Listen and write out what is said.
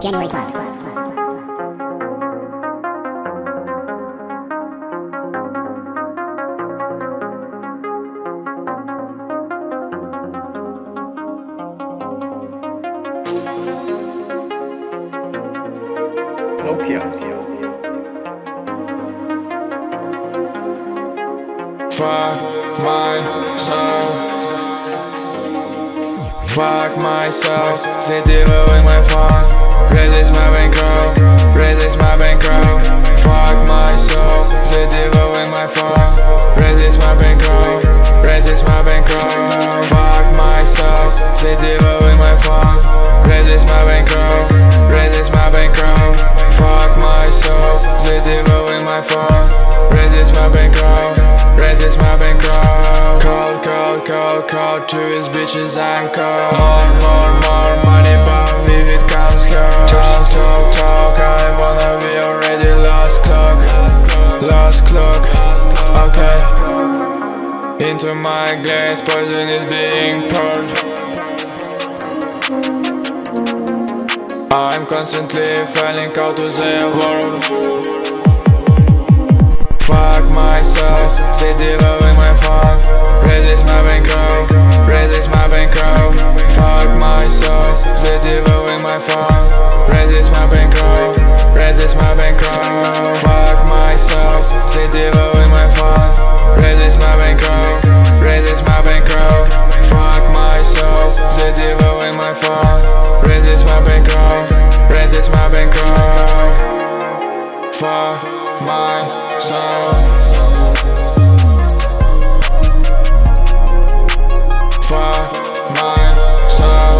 January Club. Nokia. Fuck my soul. Fuck myself. They dealing my phone. Resist my bankroll. Resist my bankroll. Fuck my soul. They dealing my phone. Resist my bankroll. Resist my bankroll. Fuck myself. They dealing my phone. Resist my bankroll. Resist my bankroll. Fuck my soul. They dealing my phone. Resist my bankroll. Resist my bankroll. Cold to his bitches, I'm cold. More money, but if it comes home. Talk, I wanna be already lost clock. Okay. Into my glass, poison is being poured. I'm constantly falling out to the world. Fuck myself, they dealing my phone. Resist my bankroll, resist my bankroll. Fuck myself, they dealing my phone. Resist my bankroll, resist my bankroll. Fuck myself, they dealing my phone. Resist my bankroll, resist my bankroll. Fuck myself, they dealing my phone. Resist my bankroll, resist my bankroll. Fuck my soul. Fuck my soul.